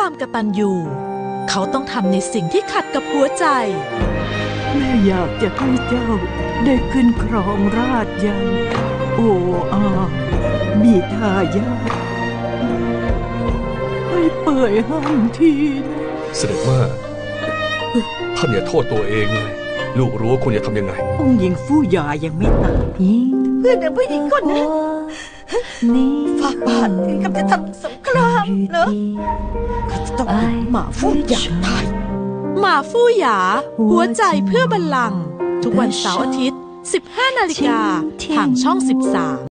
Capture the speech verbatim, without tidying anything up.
ความกตัญญูเขาต้องทำในสิ่งที่ขัดกับหัวใจแม่อยากจะให้เจ้าได้ขึ้นครองราชยังโออามีทายาทให้เปื่อยห้ามทีนะเสด็จแม่ท่านอย่าโทษตัวเองเลยลูกรู้ว่าคุณจะทำยังไงองค์หญิงฟู่หยายังไม่ตายเพื่อนของผู้หญิงคนนั้นฝ่าบาทถึงกับจะทำสงครามเหรอเขาจะต้องเป็นหมาฟู่หยาตายหมาฟู่หยาหัวใจเพื่อบัลลังก์ทุกวันเสาร์อาทิตย์ สิบห้านาฬิกาทางช่องสิบสาม